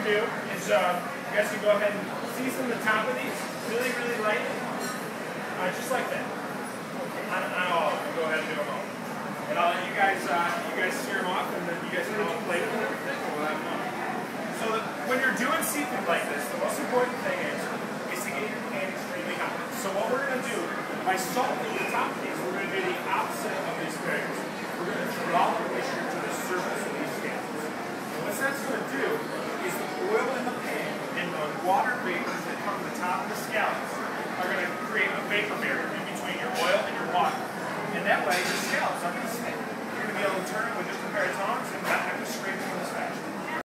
do is you guys can go ahead and season the top of these really, really lightly. Just like that. On all of them. Go ahead and do them all. And I'll let you guys sear them off, and then you guys can all plate them and everything, and we'll have fun. So when you're doing seafood like this, the most important thing is to get your pan extremely hot. So what we're going to do, by salting the top of these, we're going to do the opposite of the asparagus. We're going to draw the moisture to the surface of these scallops. And what that's going to do is the oil in the pan and the water vapors that come to the top of the scallops are going to create a vapor barrier in between your oil and your water. And that way, your scallops aren't going to stick. You're going to be able to turn it with just a pair of tongs and not have to scrape them in this fashion.